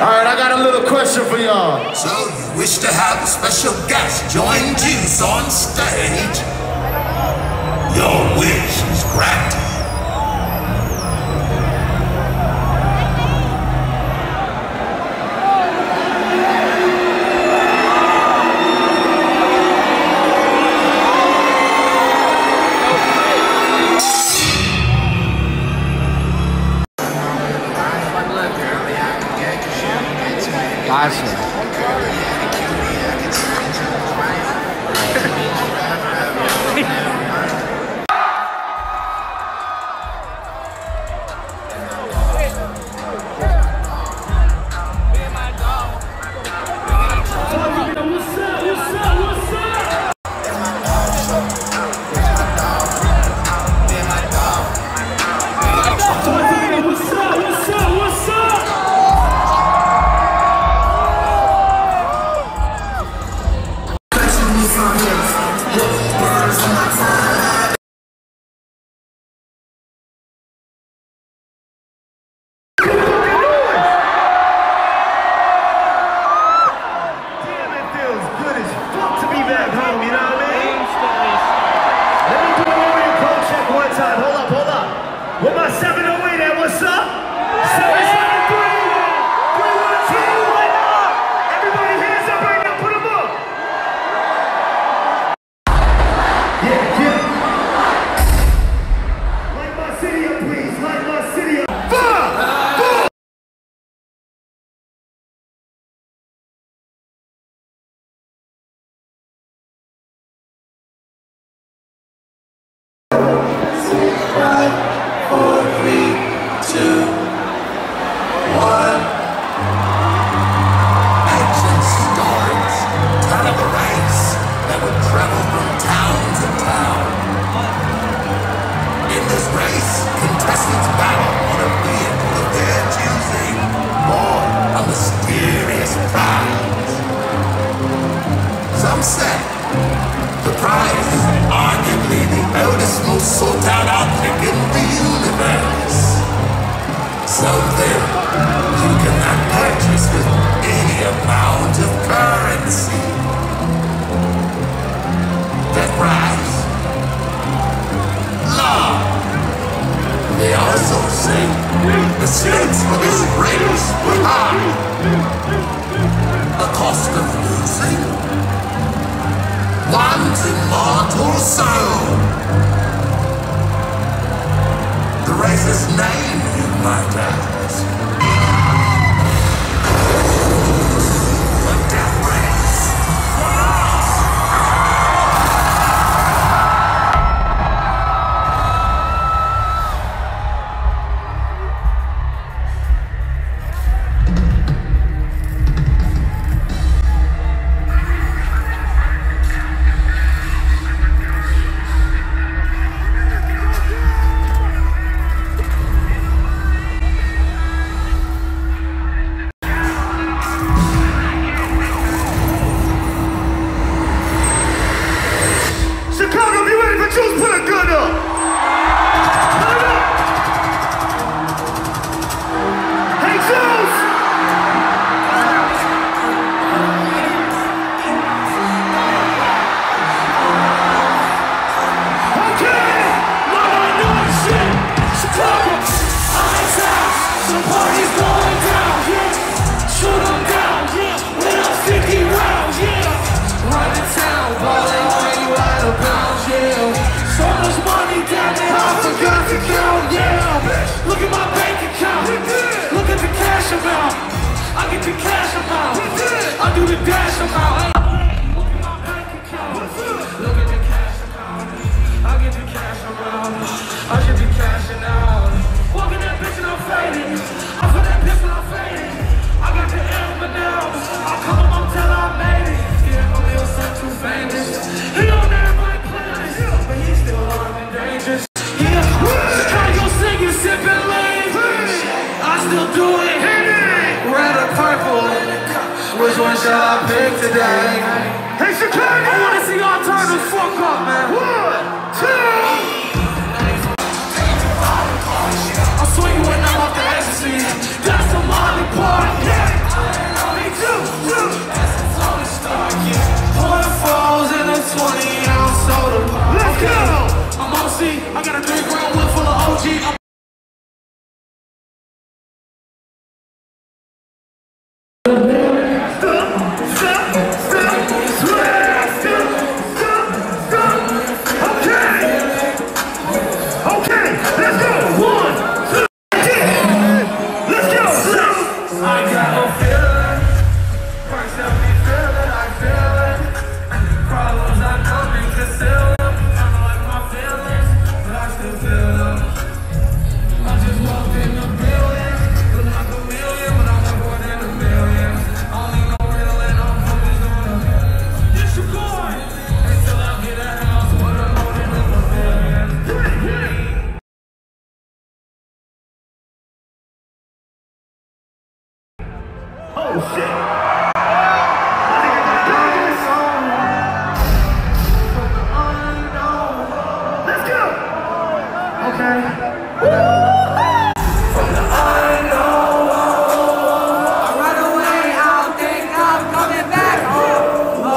Alright, I got a little question for y'all. So you wish to have a special guest join Juice on stage? Your wish is granted. Awesome. With my 708 there, what's up? 773, 312, right now. Everybody hands up right now, put them up. Yeah, yeah. Light my city up, please. Light my city up. The prize is arguably the oldest, most sought-out object in the universe. Something you cannot purchase with any amount of currency. That prize? Love. They also say the stakes for this race were high. The cost of losing? One's immortal soul. The race's name, you might ask. The Death Race. Look at my bank account. Look at the cash amount. I get the cash amount. I do the dash amount. Look at my bank account. Look at the cash amount. I get the cash amount. I should be cashing out. Walking that bitch and I'm fading. I put that bitch and I'm fading. I got the amber now. I'll call him up till I made it. Yeah, my little son too famous. He on everybody planet, but he's still armed and dangerous. Sipping lean, I still do it. Red or purple, which one shall I pick today? Hey Chicago, I wanna see y'all turn the fuck up, man. 1, 2. I'm swinging when I'm off the ecstasy. That's a Molly part. Oh shit. Let's go. Okay. From the unknown. I run away, I don't think I'm coming back home.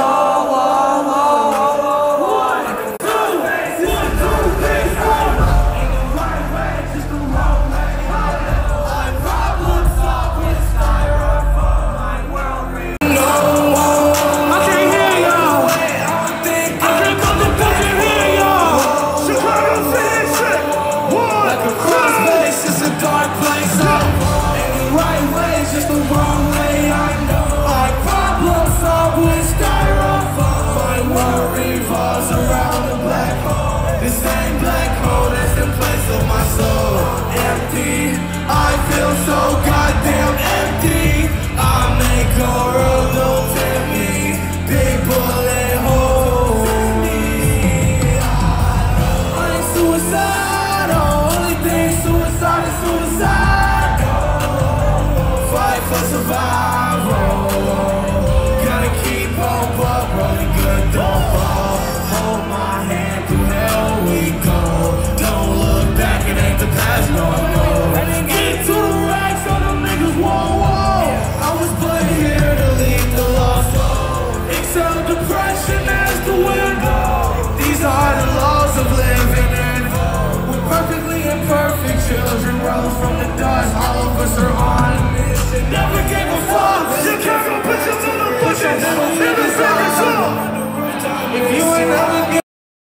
Children rose from the dust, all of us are on a mission. Never gave a fuck. Chicago, put your motherfucking hands up. If you ain't never get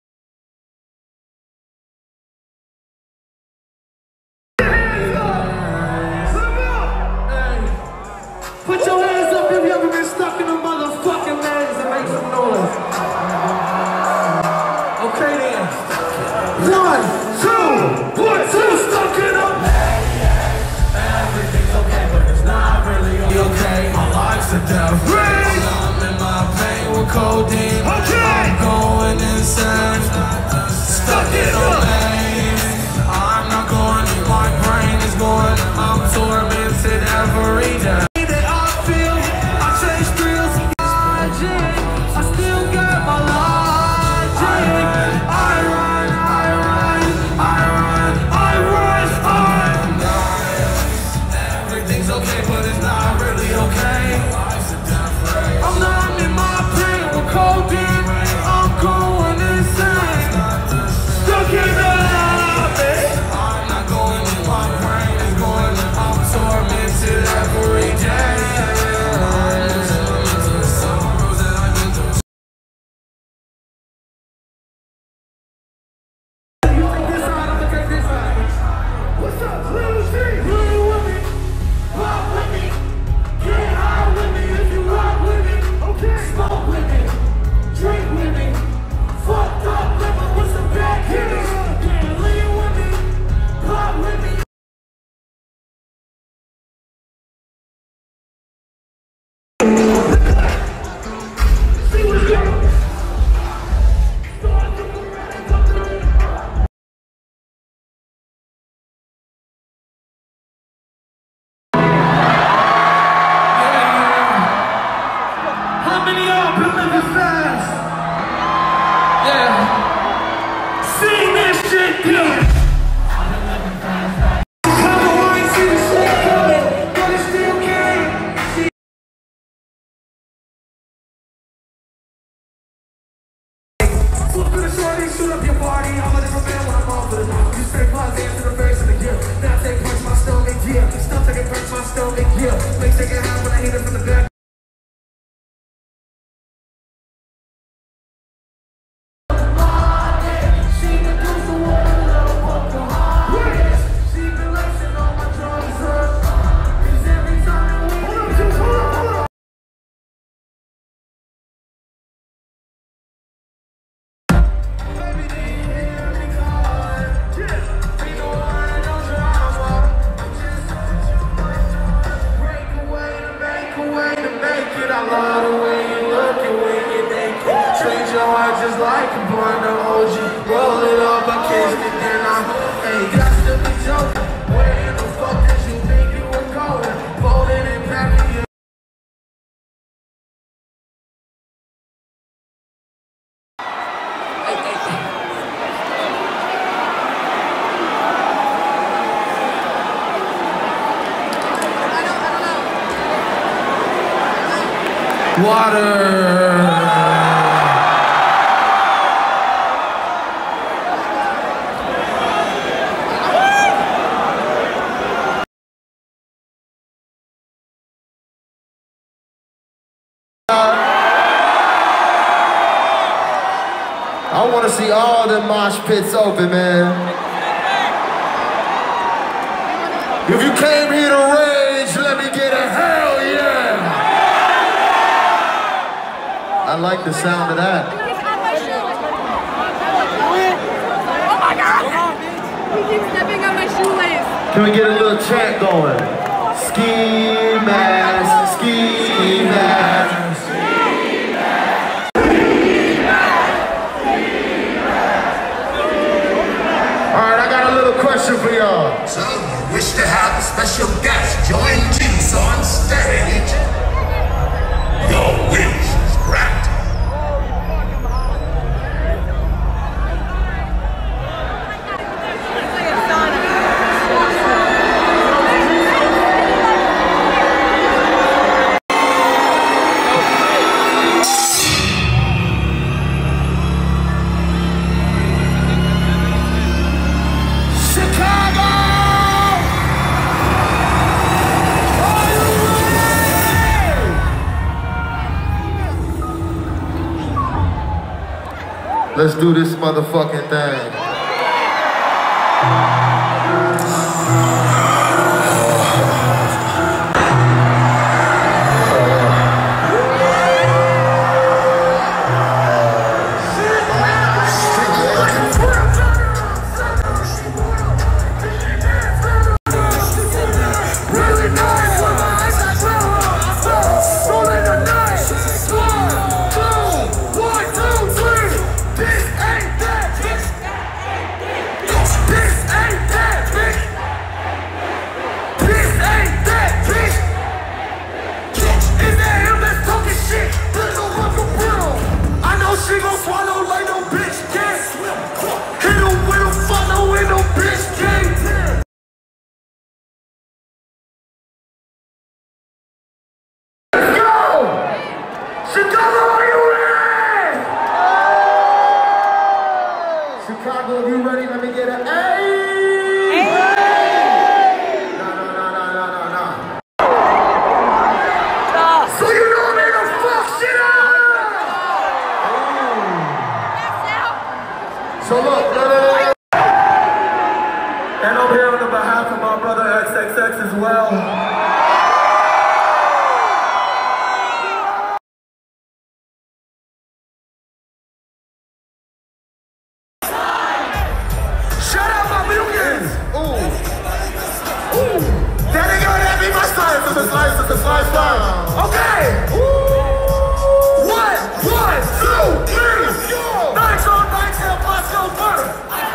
Put your hands up if you ever been stuck in a motherfucking maze and make some noise. Okay then. 1, 2, 1, 2, stuck in a everything's okay, but it's not really okay. My life's a death. I'm in my pain with codeine. I'm going insane. Stuck in a maze. I'm not going, my brain is going. I'm tormented every day. Shoot up your party, I'm a different man when I'm off of it. You straight pause, answer the verse of the year. Now take punch my stomach, yeah. Stop taking punch my stomach, yeah. Make take it high when I hit it from the back. Water. I want to see all the mosh pits open, man. If you came here to rage, let me get a hell yeah. I like the sound of that. Oh my God! He keeps stepping on my shoelace. Can we get a little chant going? Ski mask, ski mask. Question for y'all. So you wish to have a special guest join Juice on stage? Your wish is granted. Let's do this motherfucking thing. Chicago, if you ready, let me get an A. No. So you know me to fuck shit up. So look, and I'm here on behalf of my brother XXX as well. Okay! Ooh. One, two, three, go! Nights on nights, and let's go butter!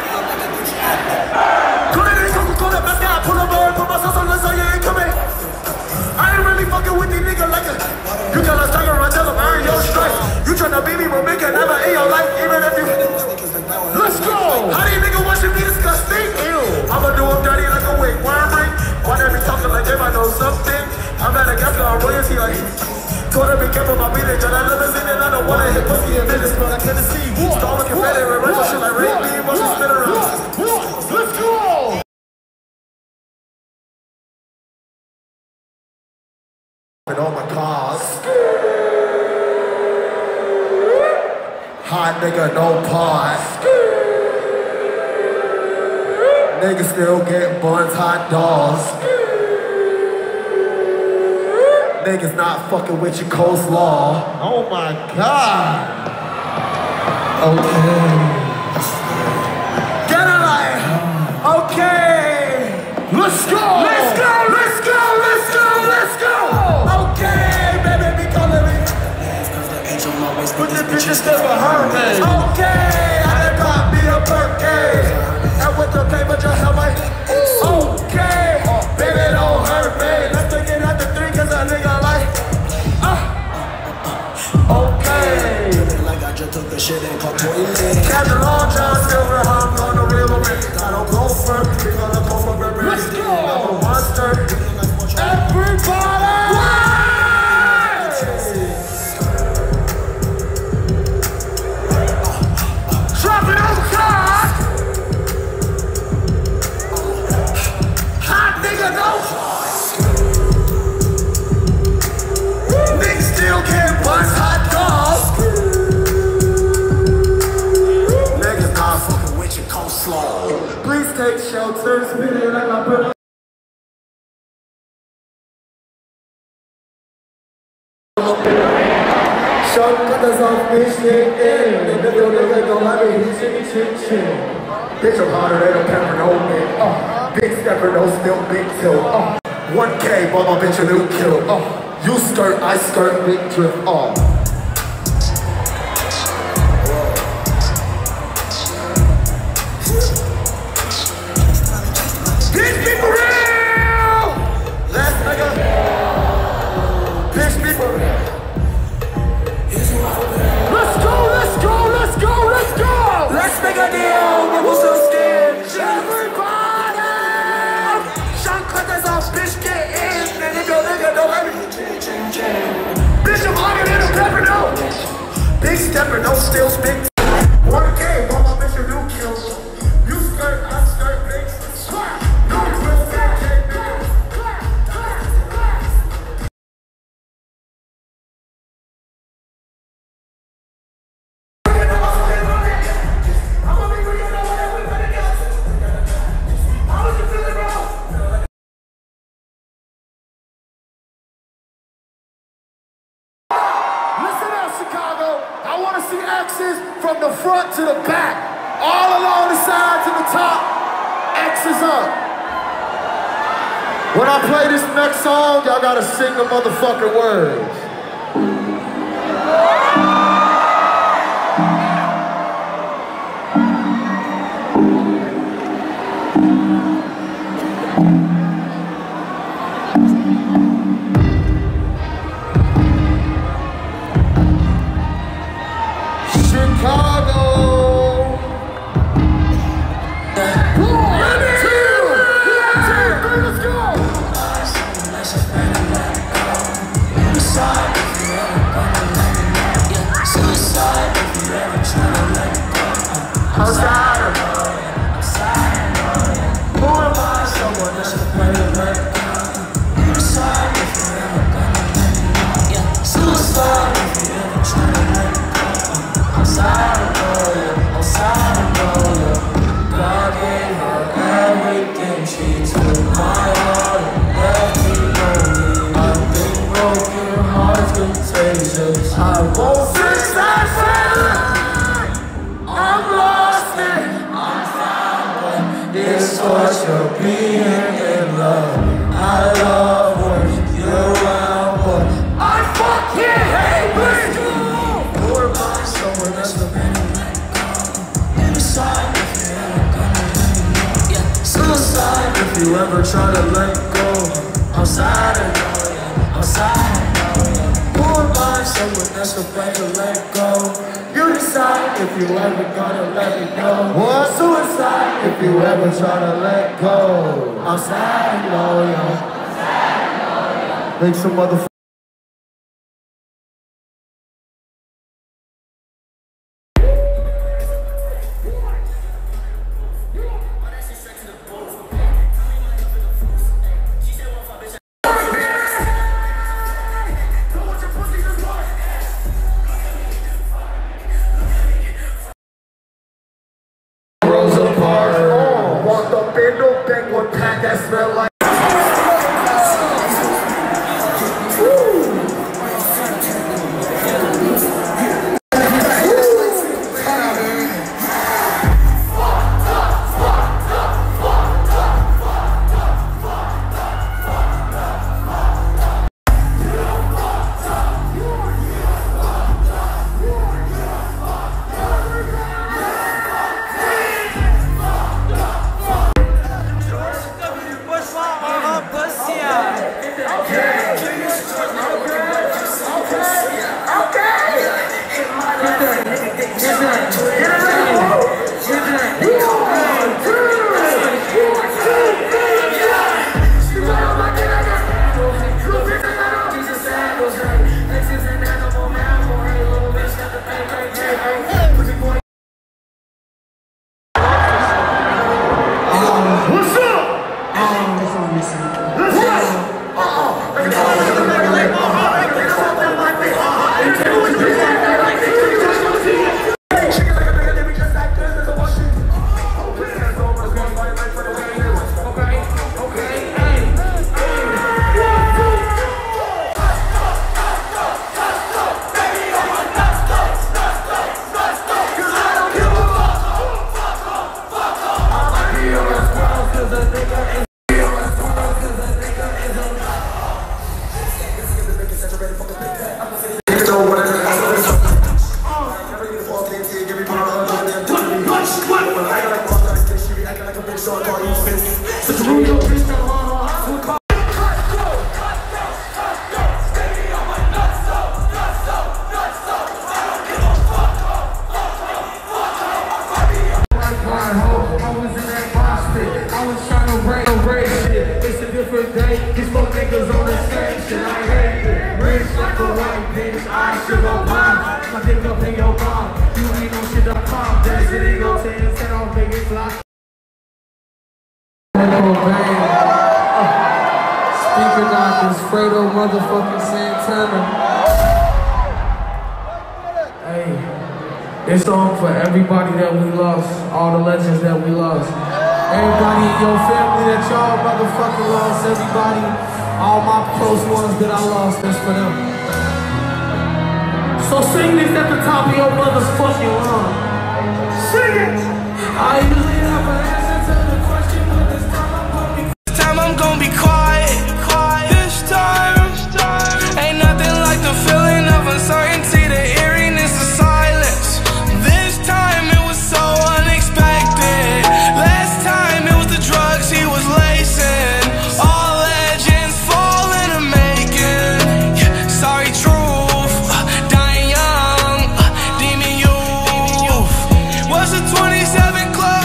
Coca-Cola, best guy, pull a bird, put my sauce on the side, you ain't coming. I ain't really fucking with these niggas like a. You tell us tiger, I tell them I earn your stripes. You tryna beat me, but make it never in your life, even if you. Let's go! How these niggas watching me disgusting? Ew! I'ma do them dirty like a wig worm ring. Why they be talking like they might know something? I'm at a gas car, royalty like. Told her be careful my beating, and I never seen it. I don't wanna hit pussy in business, but I can't see. Stall looking better, and run shit like Ray Lee, but she spin around. Let's go! And all my cars. Hot nigga, no pause. Niggas still getting buns, hot dogs. Niggas not fucking with your coleslaw. Oh my God. Okay. Get a life. Okay. Let's go. Let's go. Let's go. Let's go. Let's go. Okay, baby, be calling me. Put the bitches never hurt me. Okay, I done got me a birthday. And with the paper, just help me. Okay, baby, don't hurt me. Let's take it out the three, cause a nigga like. Okay. Like I just took a shit and caught toilet. Captain Long John Silver, I'm gonna reel him in. I don't go for it, we gonna go for it. Let's go. Shot cutters off, bitch, get in. And if your nigga don't like me, he shimmy, chin, chin. Bitch, I'm hotter than a pepper, no man. Big stepper, no still big tilt. 1K, bought my bitch a new kill. You skirt, I skirt, big drift. Bitch, be for real! Last nigga. Bitch, be for real. Let's go, let's go, let's go, let's go! Let's make a deal, but we're so scared. Everybody! Shot cutters off, bitch, get in. And if your nigga don't let me, bitch, I'm hotter than a pepper, no. Big stepper, no stills, big. 1K, bought my bitch a new kill. You skirt, I skirt, big. No twist, 10K, nigga. I want to see X's from the front to the back, all along the sides and the top. X's up. When I play this next song, y'all gotta sing the motherfucking words. If you ever try to let go, I'm sad and I'm sad and who am I? Someone that's afraid to let go. You decide if you ever gonna let me go. What? Suicide if you ever try to let go. I'm sad and loyal. Make some motherfuckers. That smell like These fuck niggas on the same shit, I hate it. Rich like a white bitch, I should go pop. My dick up in your mom, you ain't no shit to pop. Desert Eagle 10, I'll make it fly. Speaker knockers, Fredo motherfucking Santana. Hey, this song for everybody that we lost, all the legends that we lost. Everybody in your family that y'all motherfucking lost, everybody, all my close ones that I lost, that's for them. So sing this at the top of your motherfucking lungs. Sing it! I usually have an answer to the question, but this time I'm gonna be quiet. This time, ain't nothing like the feeling of uncertainty, the eeriness of silence. This time it was so unexpected. Last time it was the drugs he was lacing. All legends fall in a making. Sorry, truth, dying young, demon youth. What's the 27 club?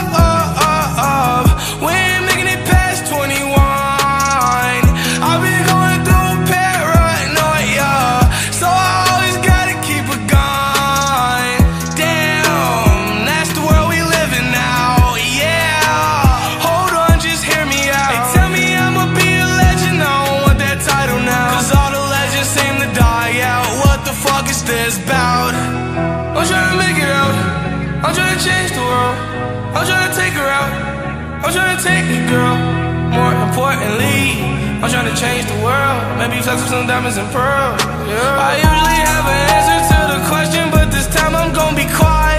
We ain't making it past 21. I've been going through paranoia, so I always gotta keep a gun. Damn, that's the world we live in now, yeah. Hold on, just hear me out. They tell me I'ma be a legend, I don't want that title now, cause all the legends seem to die out. What the fuck is this about? I'm trying to make it out, I'm trying to change the world, I'm trying to take her out, I'm trying to take it, girl. More importantly, I'm trying to change the world. Maybe flex with some diamonds and pearls, yeah. I usually have an answer to the question, but this time I'm gonna be quiet.